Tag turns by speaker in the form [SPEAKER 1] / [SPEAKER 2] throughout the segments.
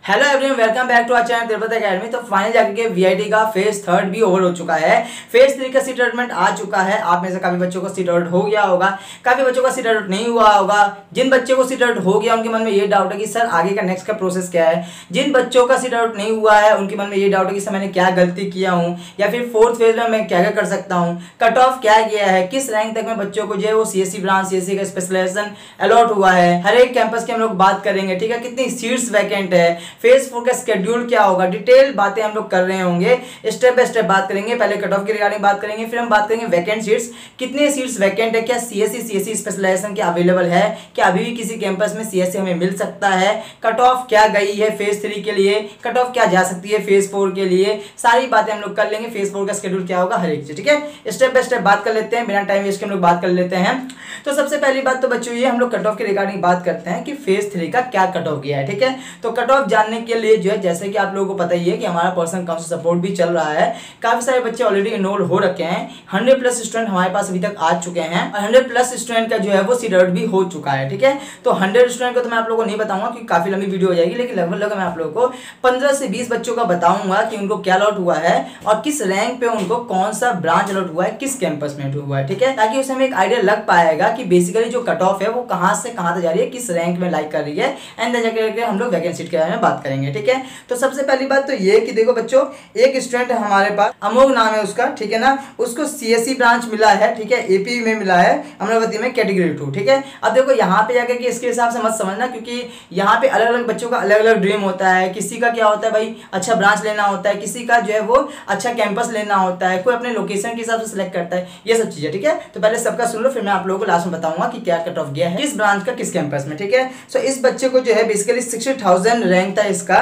[SPEAKER 1] Hello everyone, welcome back to our channel Tirupati academy. तो final जाकर के वीआईटी का फेज 3 भी ओवर हो चुका है। फेज 3 का सीट अलॉटमेंट आ चुका है। आप में से काफी बच्चों को सीट अलॉट हो गया होगा, काफी बच्चों का सीट अलॉट नहीं हुआ होगा। जिन बच्चों को सीट अलॉट हो गया उनके मन में ये डाउट है कि सर आगे का नेक्स्ट का प्रोसेस क्या है। जिन बच्चों का सीट अलॉट नहीं हुआ है उनके मन में ये डाउट है कि सर मैंने क्या गलती किया हूँ, या फिर फोर्थ फेज में मैं क्या क्या कर सकता हूँ, कट ऑफ क्या गया है, किस रैंक तक में बच्चों को जो है वो सीएससी ब्रांच सीएससी का स्पेशलाइजेशन अलॉट हुआ है। हर एक कैंपस की हम लोग बात करेंगे, ठीक है। कितनी सीट्स वैकेंट है, फेज 4 का शेड्यूल क्या होगा, डिटेल बातें हम लोग कर रहे होंगे। स्टेप बाय स्टेप बात करेंगे। पहले कट ऑफ की रिगार्डिंग बात करेंगे, फिर हम बात करेंगे वैकेंट सीट्स, कितने सीट्स वैकेंट है, क्या सीएससी सीएससी स्पेशलाइजेशन के अवेलेबल है, क्या अभी भी किसी कैंपस में सीएससी हमें मिल सकता है, कट ऑफ क्या गई है फेज 3 के लिए, कट ऑफ क्या जा सकती है फेज 4 के लिए, सारी बातें हम लोग कर लेंगे। फेज 4 का शेड्यूल क्या होगा, हर एक चीज, ठीक है। स्टेप बाय स्टेप बात कर लेते हैं, बिना टाइम वेस्ट के हम लोग बात कर लेते हैं। तो सबसे पहली बात तो बच्चों ये हम लोग कट ऑफ के रिगार्डिंग बात करते हैं कि फेज 3 का क्या कट ऑफ गया है, ठीक है। तो कट ऑफ जानने के लिए जो है, जैसे कि आप लोगों को पता ही है कि हमारा पर्सनल काउंसिल सपोर्ट भी चल रहा है। काफी सारे बच्चे ऑलरेडी इनरोल हो रखे हैं। 100+ स्टूडेंट हमारे पास अभी तक आ चुके हैं और 100+ स्टूडेंट का जो है वो सीट अलॉट भी हो चुका है, ठीक है। तो 100 स्टूडेंट को तो मैं आप लोगों को नहीं बताऊंगा क्योंकि काफी लंबी वीडियो हो जाएगी, लेकिन लगभग मैं आप लोगों को 15 से 20 बच्चों का बताऊंगा कि उनको क्या अलॉट हुआ है और किस रैंक पे उनको कौन सा ब्रांच अलॉट हुआ है, किस कैंपस में हुआ है, ठीक है। ताकि उससे हमें एक आइडिया लग पाएगा कि बेसिकली जो कट ऑफ है वो कहां से कहां तक जा रही है, किस रैंक में लाइक कर रही है, एंड देन जाकर हम लोग वैकेंट सीट के बारे में बात करेंगे, ठीक है। तो सबसे पहली बात तो ये कि देखो बच्चों, एक स्टूडेंट है हमारे पास, अमोघ नाम है उसका, ठीक है ना। उसको सीएससी ब्रांच मिला है, ठीक है, एपी में मिला है, अमरावती में कैटेगरी 2, ठीक है। अब देखो यहाँ पे जाकर के इसके हिसाब से मत समझना, क्योंकि यहाँ पे अलग अलग बच्चों का अलग अलग ड्रीम होता है। किसी का क्या होता है भाई, अच्छा ब्रांच लेना होता है, किसी का जो है वो अच्छा कैंपस लेना होता है, कोई अपने लोकेशन के हिसाब से सिलेक्ट करता है, ये सब चीजें, ठीक है। तो पहले सबका सुन लो, फिर मैं आप लोगों को लास्ट में बताऊंगा कि क्या कट ऑफ गया है, किस ब्रांच का किस कैंपस में, ठीक है। सो इस बच्चे को जो है बेसिकली 60,000 रैंक था इसका,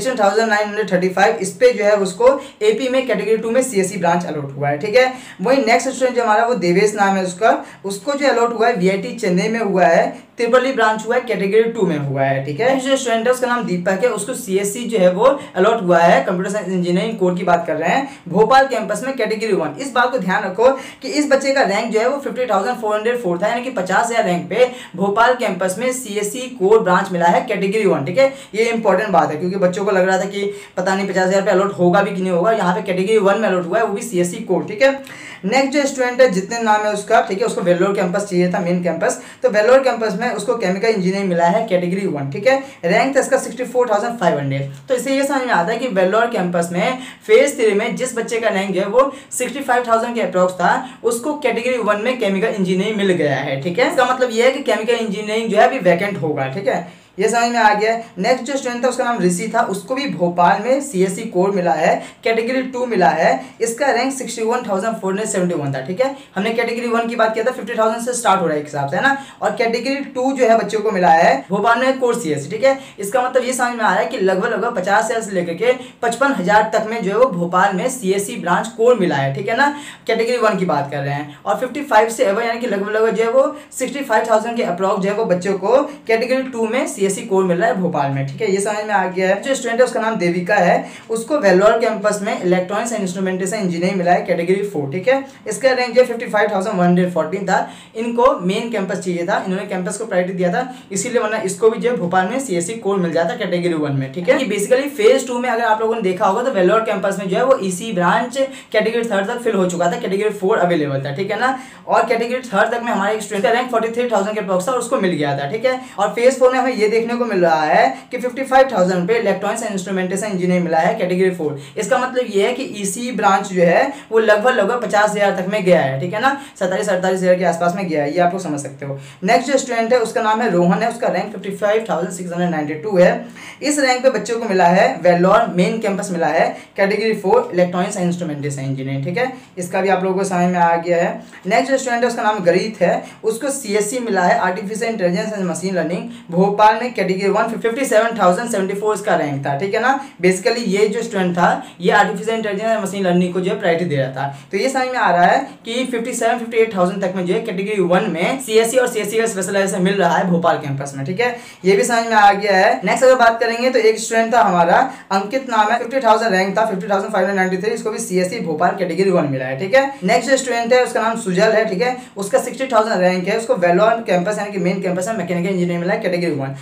[SPEAKER 1] 16,935। इस पे जो है उसको एपी में कैटेगरी 2 में सीएससी ब्रांच अलॉट हुआ है, ठीक है। वही नेक्स्ट स्टूडेंट जो हमारा वो देवेश नाम है उसका, उसको जो अलॉट हुआ है वीआईटी चेन्नई में हुआ है, त्रिपली ब्रांच हुआ है, कैटेगरी 2 में हुआ है, ठीक है। जो स्टूडेंट है उसका नाम दीपक है, उसको सीएससी जो है वो अलॉट हुआ है, कंप्यूटर साइंस इंजीनियरिंग कोर की बात कर रहे हैं, भोपाल कैंपस में कैटेगरी 1। इस बात को ध्यान रखो कि इस बच्चे का रैंक जो है वो 50,404 था, यानी कि 50,000 रैंक पे भोपाल कैंपस में सीएससी कोर ब्रांच मिला है कैटेगरी 1, ठीक है। ये इंपॉर्टेंट बात है क्योंकि बच्चों को लग रहा था कि पता नहीं 50,000 पे अलॉट होगा भी कि नहीं होगा। यहाँ पे कैटेगरी 1 में अलॉट हुआ है, वो भी सीएससी कोर, ठीक है। नेक्स्ट जो स्टूडेंट है जितने नाम है उसका, ठीक है, उसको वेल्लोर कैंपस चाहिए था, मेन कैंपस, तो वेल्लोर कैंपस में उसको केमिकल इंजीनियरिंग मिला है कैटेगरी 1, ठीक है। रैंक था इसका 64,500। तो इससे ये समझ में आता है कि वेल्लोर कैंपस में फेज 3 में जिस बच्चे का रैंक है वो 65,000 के अप्रॉक्स था, उसको कैटेगरी 1 में केमिकल इंजीनियरिंग मिल गया है, ठीक है। इसका मतलब ये है कि केमिकल इंजीनियरिंग जो है अभी वैकेंट होगा, ठीक है, ये समझ में आ गया है। नेक्स्ट जो स्टूडेंट था उसका नाम ऋषि था, उसको भी भोपाल में सीएससी कोर मिला है, कैटेगरी 2 मिला है, इसका रैंक 61,471 था, ठीक है। हमने कैटेगरी 1 की बात किया था, 50,000 से स्टार्ट हो रहा है एक हिसाब से, है ना। और कैटेगरी 2 जो है बच्चों को मिला है भोपाल में कोर सीएससी, ठीक है। इसका मतलब ये समझ में आ रहा है कि लगभग 50,000 से लेकर के 55,000 तक में जो है वो भोपाल में सीएससी ब्रांच कोर मिला है, ठीक है ना। कैटेगरी 1 की बात कर रहे हैं। और 55 से एवर यानी कि लगभग जो है वो 65,000 के अप्रॉक्स जो है वो बच्चों को कैटेगरी 2 में सीएससी कोर मिल रहा है भोपाल में, ठीक है, ये समझ में आ गया है। जो स्टूडेंट है उसका नाम देविका है, उसको वेल्लोर कैंपस में इलेक्ट्रॉनिक्स एंड इंस्ट्रूमेंटेशन इंजीनियरिंग मिला है कैटेगरी 4, ठीक है। इसका रैंक जो 55,114 था। इनको मेन कैंपस चाहिए था, इन्होंने कैंपस को प्रायोरिटी दिया था, इसीलिए वरना इसको भी जो भोपाल में सीएससी कोर मिल जाता कैटेगरी 1 में, ठीक है। बेसिकली फेज 2 में अगर आप लोगों ने देखा होगा तो वेल्लोर कैंपस में जो है वो इसी ब्रांच कैटेगरी 3 तक फिल हो चुका था, कैटेगरी 4 अवेलेबल था, ठीक है ना। और कैटेगरी 3 तक में हमारे एक स्टूडेंट का रैंक 43,000 के अप्रॉक्स था और उसको मिल गया था, ठीक है। और फेज 4 में हमें ये देखने को मिल रहा है कि 55,000 पे इलेक्ट्रॉनिक्स एंड इंस्ट्रूमेंटेशन इंजीनियरिंग मिला है कैटेगरी 4। इसका मतलब ये है कि इसी ब्रांच जो है वो लगभग 50,000 तक में गया है, ठीक है ना, 47-48,000 के आसपास में गया है, ये आप लोग समझ सकते हो। नेक्स्ट जो स्टूडेंट है उसका नाम है रोहन है, उसका रैंक 55,692 है। इस रैंक पे बच्चों को मिला है वेल्लोर मेन कैंपस मिला है category 4 electronics and instrumentation engineering, ठीक है। इसका भी आप लोगों को समझ में आ गया है। नेक्स्ट जो स्टूडेंट है उसका नाम गरीत है, उसको सीएससी मिला है artificial intelligence and machine learning Bhopal में कैटेगरी 1, 57,074 इसका रैंक था, ठीक है ना। बेसिकली ये जो स्टूडेंट था ये artificial intelligence and machine learning को जो है प्रायोरिटी दे रहा था। तो ये समझ में आ रहा है कि 57-58,000 तक में जो है कैटेगरी 1 में सीएससी और सीएससी का स्पेशलाइजेशन मिल रहा है भोपाल कैंपस में, ठीक है, ये भी समझ में आ गया है। नेक्स्ट अगर बात करेंगे तो एक स्टूडेंट था हमारा अंकित नाम है, 50,000 रैंक था, 50,593, इसको भी सीएससी भोपाल कैटेगरी 1 मिला है, ठीक है। नेक्स्ट स्टूडेंट है उसका नाम सुजल है, ठीक है, उसका 60,000 रैंक है, उसको वेल्लोर कैंपस यानी कि मेन कैंपस में मैकेनिकल इंजीनियरिंग मिला है कैटेगरी 1।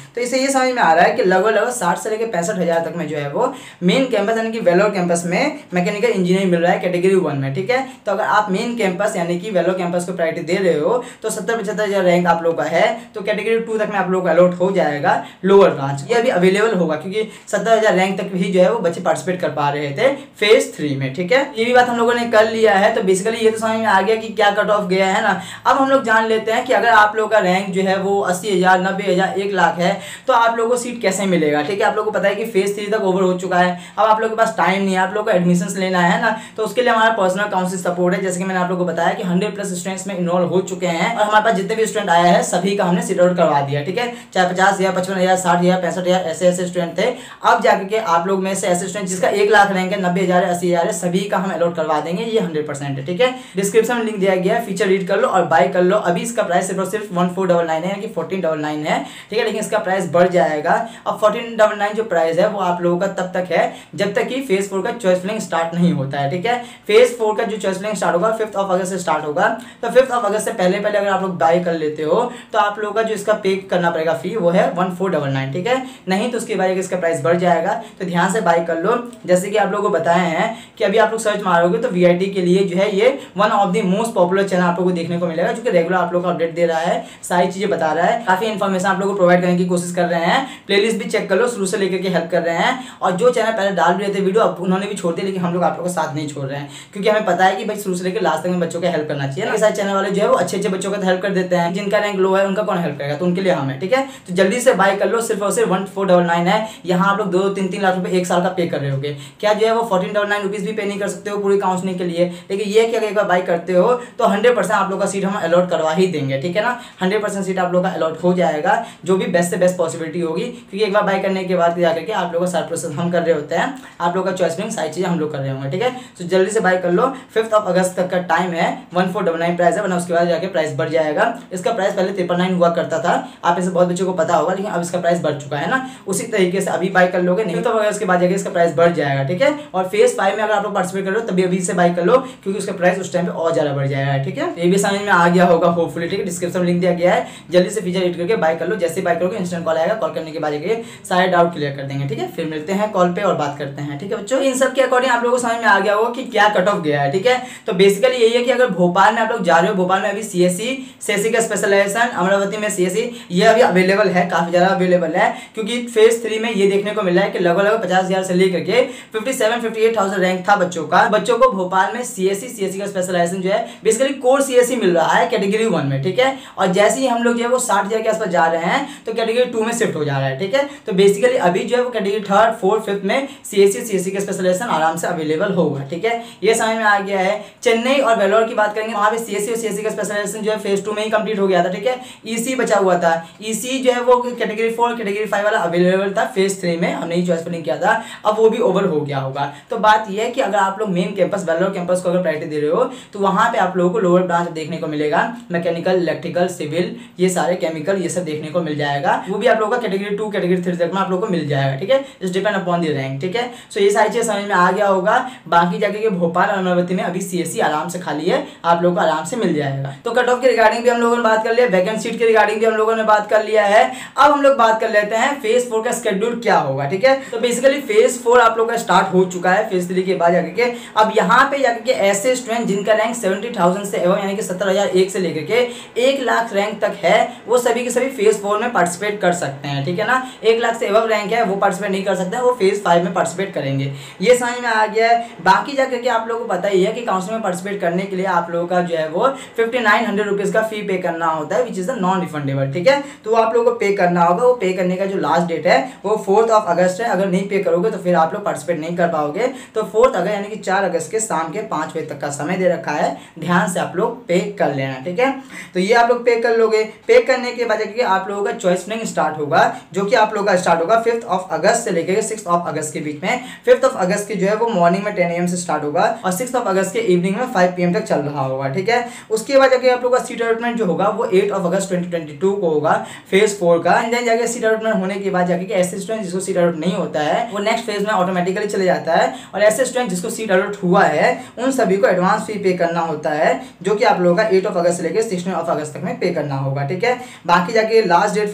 [SPEAKER 1] तो इसे ये समझ में आ रहा है कि लगभग 60 से लेकर 65,000 तक में जो है वो मेन कैंपस यानी कि वेलोर कैंपस में मैकेनिकल इंजीनियरिंग मिल रहा है कैटेगरी 1 में, ठीक है। तो अगर आप मेन कैंपस यानी कि वेलोर कैंपस को प्रायोरिटी दे रहे हो तो 70-75,000 रैंक आप लोग का है तो कैटेगरी 2 तक में आप लोग को अलॉट हो जाएगा लोअर ब्रांच। ये अभी अवेलेबल होगा क्योंकि 70,000 रैंक तक भी जो है वो बच्चे पार्टिसिपेट कर पा रहे थे फेज 3 में, ठीक है। ये भी बात हम लोगों ने कर लिया है। तो बेसिकली ये तो समझ में आ गया कि क्या कट ऑफ गया है ना। अब हम लोग जान लेते हैं कि अगर आप लोग का रैंक जो है वो 80,000, 90,000, 1 लाख है तो आप लोगों को सीट कैसे मिलेगा, ठीक है। आप लोग को पता है कि फेज 3 तक ओवर हो चुका है। अब आप लोग के पास टाइम नहीं है, आप लोग को एडमिशन लेना है ना, तो उसके लिए हमारा पर्सनल काउंसिल सपोर्ट है। जैसे कि मैंने आप लोग को बताया कि 100+ स्टूडेंट्स में इनरोल हो चुके हैं और हमारे पास जितने भी स्टूडेंट आया है सभी का हमने सीट आउट करवा दिया, ठीक है। चाहे 50,000, 55,000, 60,000, 65,000 ऐसे स्टूडेंट थे। अब जाकर के आप लोग में से ऐसे स्टूडेंट जिसका 1 लाख रैंक है, 90,000 है, 80,000 है, सभी का हम अलॉट करवा देंगे। ये 100% है, ठीक है। डिस्क्रिप्शन में लिंक दिया गया है, फीचर रीड कर लो और बाय कर लो। अभी इसका प्राइस सिर्फ 1499 है, यानी कि 1499 है, ठीक है। लेकिन इसका प्राइस बढ़ जाएगा। अब 1499 जो प्राइस है वो आप लोगों का तब तक है जब तक कि फेज 4 का चॉइस फिलिंग स्टार्ट नहीं होता है, ठीक है। फेज 4 का जो चॉइस फिलिंग स्टार्ट होगा 5 अगस्त से स्टार्ट होगा। तो 5 अगस्त से पहले अगर आप लोग बाय कर लेते हो तो आप लोगों का जो इसका पे करना पड़ेगा फी वो है 1499, ठीक है। नहीं तो उसके बाद इसका प्राइस बढ़ जाएगा, तो ध्यान से बाय कर लो। जैसे कि आप लोगों को बताए हैं कि अभी आप लोग सर्च मारोगे तो वीआईटी के लिए जो है ये one of the most popular channel आप लोगों को देखने को मिलेगा, जो कि रेगुलर आप लोग को अपडेट दे रहा है, सारी चीजें बता रहा है, काफी इन्फॉर्मेशन आप लोग को प्रोवाइड करने की कोशिश कर रहे हैं। प्लेलिस्ट भी चेक कर लो, शुरू से लेकर के हेल्प कर रहे हैं। और जो चैनल पहले डाल भी रहे थे वीडियो अब उन्होंने भी छोड़ दिया, लेकिन हम लोग आप लोग का साथ नहीं छोड़ रहे हैं क्योंकि हमें पता है कि भाई शुरू से लेकर लास्ट तक में बच्चों का हेल्प करना चाहिए ना। सारे चैनल वाले जो है वो अच्छे बच्चों का हेल्प कर देते हैं, जिनका रैंक लो है उनका कौन हेल्प करेगा, तो उनके लिए हम है, ठीक है। तो जल्दी से बाय कर लो, सिर्फ और सिर्फ 1499 है। यहाँ आप लोग 2-3 लाख रुपए 1 साल का पे कर रहे होगे, क्या जो है वो 1499 रुपीज भी पे नहीं कर सकते हो पूरी काउंसलिंग के लिए। लेकिन ये कि अगर एक बार बाय करते हो तो 100% आप लोग का सीट हम अलॉट करवा ही देंगे, ठीक है ना। 100% सीट आप लोग का अलॉट हो जाएगा, जो भी बेस्ट से बेस्ट पॉसिबिलिटी होगी, क्योंकि एक बार बाय करने के बाद जाकर के आप लोग का सारा प्रोसेस हम कर रहे होते हैं, आप लोग का चॉइस में सारी चीजें हम लोग कर रहे होंगे, ठीक है। तो जल्दी से बाय कर लो, 5 अगस्त तक का टाइम है। 1499 प्राइस है, वरना उसके बाद जाके प्राइस बढ़ जाएगा। इसका प्राइस पहले 999 हुआ करता था, आप इसे बहुत बच्चों को पता होगा, लेकिन अब इसका प्राइस बढ़ चुका है ना। उसी तरीके से अभी बाय कर लोगे, नहीं तो उसके बाद जाके इसका प्राइस बढ़ जाएगा, ठीक है। और फेज 5 में अगर आप लोग पार्टिसिपेट कर रहे हो तभी अभी से बाय कर लो, क्योंकि उसका प्राइस उस टाइम पे और ज्यादा बढ़ जाएगा, ठीक है। ये भी समझ में आ गया होगा होपफुली, ठीक है। डिस्क्रिप्शन में लिंक दिया गया है, जल्दी से फीचर रीड करके बाय कर लो। जैसे बाय करोगे इंस्टेंट कॉल आएगा, कॉल करने के बाद सारे डाउट क्लियर कर देंगे, ठीक है। फिर मिलते हैं कॉल पे और बात करते हैं, ठीक है बच्चों। इन सब के अकॉर्डिंग आप लोगों को समझ में आ गया होगा कि क्या कट ऑफ गया है, ठीक है। तो बेसिकली यही है कि अगर भोपाल में आप लोग जा रहे हो, भोपाल में अभी सीएससी का स्पेशलाइजेशन, अमरावती में सीएससी ये अभी अवेलेबल है, काफी ज्यादा अवेलेबल है, क्योंकि फेज 3 में ये देखने को मिला है कि लगभग 50,000 से लेकर के 57-58,000 रैंक था बच्चों का। बच्चों को भोपाल में सीएससी का स्पेशलाइजेशन जो है बेसिकली कोर सीएससी मिल रहा है कैटेगरी 1 में, ठीक है। और जैसे ही हम लोग जो है वो 60,000 के आसपास जा रहे हैं तो कैटेगरी 2 में शिफ्ट हो जा रहा है, ठीक है। तो बेसिकली अभी जो है वो कैटेगरी 3rd, 4th, 5th में सीएससी का स्पेशलाइजेशन आराम से अवेलेबल होगा, ठीक है। ये समझ में आ गया है। चेन्नई और वेलोर की बात करेंगे, वहां पे सीएससी और सीएससी का स्पेशलाइजेशन जो है फेज 2 में ही कंप्लीट हो गया था, ठीक है। ईसी बचा हुआ था, ईसी जो है वो कैटेगरी 4, कैटेगरी 5 वाला अवेलेबल था फेज 3 में, हमने चॉइस फिलिंग किया था, अब वो भी ओवर हो गया होगा। तो बात यह है कि अगर आप लोग मेन कैंपस वेलोर कैंपस को अगर प्रायोरिटी दे रहे हो तो वहां पे आप लोगों को लोअर ब्रांच देखने को मिलेगा, मैकेनिकल, इलेक्ट्रिकल, सिविल, ये सारे केमिकल, ये सब देखने को मिल जाएगा। वो भी आप लोगों का कैटेगरी 2, कैटेगरी 3 तक में आप लोगों को मिल जाएगा, ठीक है। It's depend upon the rank, ठीक है। सो ये सारी चीजें समझ में आ गया होगा। बाकी जाके के भोपाल और अमरावती में अभी सीएससी आराम से खाली है, आप लोगों को आराम से मिल जाएगा। तो कट ऑफ के रिगार्डिंग भी हम लोगों ने बात कर लिया, वैकेंट सीट के रिगार्डिंग भी हम लोगों ने बात कर लिया है। अब हम लोग बात कर लेते हैं फेज 4 का शेड्यूल क्या होगा, ठीक है। तो बेसिकली फेज 4 आप लोग का स्टार्ट हो चुका है फेज 3 के बाद जाकर के। अब यहाँ पे जाकर के ऐसे स्टूडेंट जिनका रैंक 70,000 से एवं यानी कि 70,001 से लेकर के 1 लाख रैंक तक है, वो सभी के सभी फेज 4 में पार्टिसिपेट कर सकते हैं, ठीक है ना। 1 लाख से एवं रैंक है वो पार्टिसिपेट नहीं कर सकते हैं, वो फेज 5 में पार्टिसिपेट करेंगे। ये समझ में आ गया है। बाकी जाकर के आप लोगों को पता ही है कि काउंसिल में पार्टिसिपेट करने के लिए आप लोगों का जो है वो 5900 रुपीज का फी पे करना होता है, which is the non refundable, ठीक है। तो आप लोगों को पे करना होगा। वो पे करने का जो लास्ट डेट है वो 4 अगस्त है। अगर नहीं पे करोगे तो फिर आप लोग पार्टिसिपेट नहीं कर पाओगे। तो 4 अगस्त यानी कि 4 अगस्त के शाम के 5 बजे तक का समय दे रखा है, ध्यान से आप लोग पे कर लेना, ठीक है। तो ये आप लोग पे कर लोगे। पे करने के बाद आप लोगों का चॉइस फिलिंग स्टार्ट होगा, जो कि आप लोगों का स्टार्ट होगा 5 अगस्त से लेकर 6 अगस्त के बीच में। 5 अगस्त की जो है वो मॉर्निंग में 10 AM से स्टार्ट होगा और 6 अगस्त के इवनिंग में 5 PM तक चल रहा होगा, ठीक है। उसके बाद जाके आप लोग का सीट अलॉटमेंट जो होगा वो 8 अगस्त 2022 को होगा फेज 4 का। एंड देन जाके सीट अलॉटमेंट होने के बाद जाके ऐसे स्टूडेंट जिसको सीट अलॉट नहीं होता है वो नेक्स्ट फेज में ऑटोमेटिकली चले जाता है, और ऐसे स्टूडेंट जिसको सीट अलॉट हुआ है उन सभी को एडवांस फी पे करना होता है, जो कि आप लोगों का 8 अगस्त से लेकर 16 अगस्त तक में पे करना होगा, ठीक है। बाकी जाके last date for balance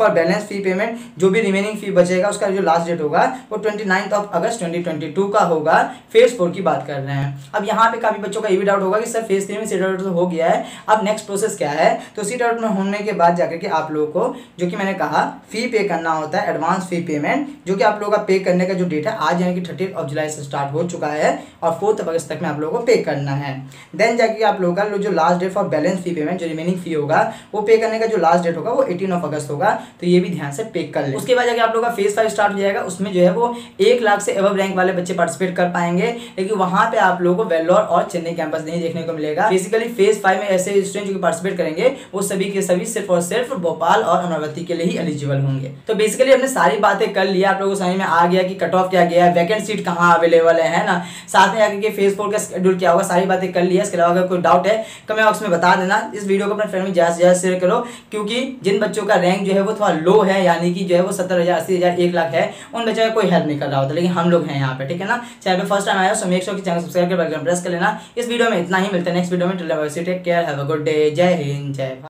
[SPEAKER 1] balance fee payment, जो भी रिमेनिंग फी बचेगा उसका जो लास्ट डेट होगा वो 29 अगस्त 2022 का होगा। फेज 4 की बात कर रहे हैं। अब यहाँ पे काफी बच्चों का ये भी डाउट होगा कि सर फेज 3 में सीट आउट तो हो गया है, अब नेक्स्ट प्रोसेस क्या है। तो सीट आउट में होने के बाद जाकर के आप लोगों को, जो कि मैंने कहा, फी पे करना होता है, एडवांस फी पेमेंट, जो कि आप लोगों का पे करने का जो डेट है आज यानी कि 30 जुलाई से स्टार्ट हो चुका है और 4 अगस्त तक में आप लोगों को पे करना है। देन जाके आप लोगों का जो last date for balance fee payment, जो रिमेनिंग फी होगा वो पे करने का जो लास्ट डेट होगा वो 18 अगस्त होगा। तो ये भी ध्यान से पे कर ले। उसके बाद जाके आप लोगों का फेज 5 स्टार्ट हो जाएगा। उसमें जो है वो 1 लाख से एबव रैंक वाले बच्चे पार्टिसिपेट कर पाएंगे, लेकिन वहां पे आप लोगों को वेल्लोर और चेन्नई कैंपस नहीं देखने को मिलेगा। बेसिकली फेज 5 में ऐसे स्टूडेंट जो पार्टिसिपेट करेंगे वो सभी के सभी सिर्फ और सिर्फ भोपाल और अमरावती के लिए ही एलिजिबल होंगे। तो बेसिकली हमने सारी बातें कर लिया, आप लोगों को समझ में आ गया कि कट ऑफ क्या गया है, वैकेंट सीट कहाँ अवेलेबल है ना, साथ में आगे के फेज 4 का शेड्यूल क्या होगा, सारी बातें कर लिया। इसके अलावा अगर कोई डाउट है कमेंट बॉक्स में बता देना। इस वीडियो को अपने फ्रेंड में ज्यादा से ज्यादा शेयर करो, क्योंकि जिन बच्चों का रैंक जो है वो थोड़ा लो है, यानी कि जो है वो 70,000, 80,000, 1 लाख है, उन बच्चों का कोई हेल्प नहीं कर रहा होता, लेकिन हम लोग हैं यहाँ पे, ठीक है ना। चैनल पे फर्स्ट टाइम आया सो मेक श्योर कि चैनल सब्सक्राइब कर बेल आइकन प्रेस कर लेना। इस वीडियो में इतना ही, मिलते हैं नेक्स्ट वीडियो में। Take care, have a good day, जय हिंद, जय भारत।